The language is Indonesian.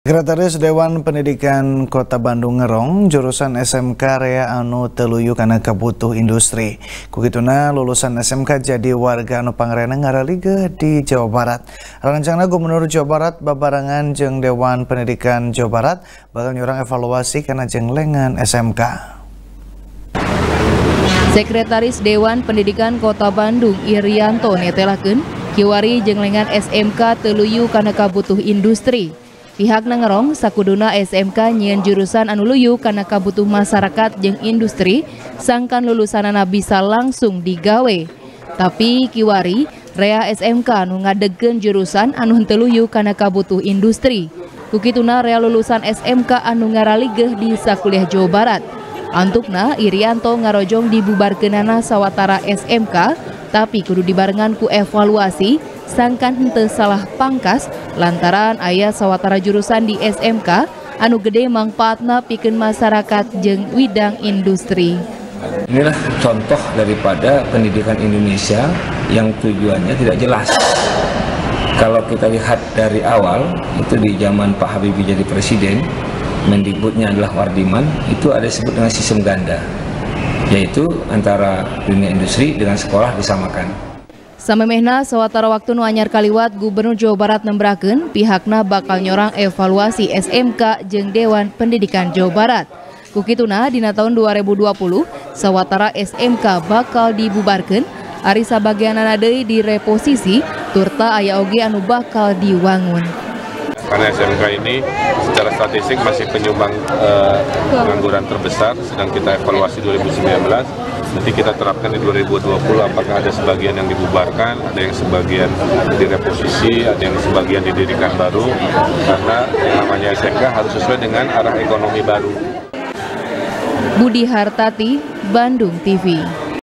Sekretaris Dewan Pendidikan Kota Bandung ngerong jurusan SMK rea anu teluyu kana kabutuh industri. Kukituna lulusan SMK jadi warga anu pangrena ngaralige di Jawa Barat. Rancangna Gubernur Jawa Barat babarengan jeung Dewan Pendidikan Jawa Barat bakal nyurang evaluasi kana jenglengan SMK. Sekretaris Dewan Pendidikan Kota Bandung Irianto netelakeun kiwari jenglengan SMK teluyu kana kabutuh industri. Pihakna ngerong sakuduna SMK nyieun jurusan anu luyu kana kabutuh masyarakat jeung industri sangkan lulusanana bisa langsung digawe. Tapi kiwari rea SMK anu ngadegkeun jurusan anu henteu luyu kana kabutuh industri. Kukituna rea lulusan SMK anu ngaraligeh di sakuliah Jawa Barat. Antukna Irianto ngarojong dibubarkeunana sawatara SMK tapi kudu dibarengan ku evaluasi sangkan henteu salah pangkas lantaran aya sawatara jurusan di SMK anu gede mangpaatna pikeun masyarakat jeung widang industri. Inilah contoh daripada pendidikan Indonesia yang tujuannya tidak jelas. Kalau kita lihat dari awal itu di zaman Pak Habibie jadi presiden, Mendikbudnya adalah Wardiman, itu ada disebut dengan sistem ganda, yaitu antara dunia industri dengan sekolah disamakan. Samemehna sawatara waktu nu anyar kaliwat Gubernur Jawa Barat nembrakeun pihakna bakal nyorang evaluasi SMK jeung Dewan Pendidikan Jawa Barat. Kukituna dina tahun 2020 sawatara SMK bakal dibubarkeun ari sabagianana deui direposisi turta aya oge anu bakal diwangun. Karena SMK ini secara statistik masih penyumbang pengangguran terbesar, sedang kita evaluasi 2019. Nanti kita terapkan di 2020 apakah ada sebagian yang dibubarkan, ada yang sebagian direposisi, ada yang sebagian didirikan baru, karena yang namanya SMK harus sesuai dengan arah ekonomi baru. Budi Hartati, Bandung TV.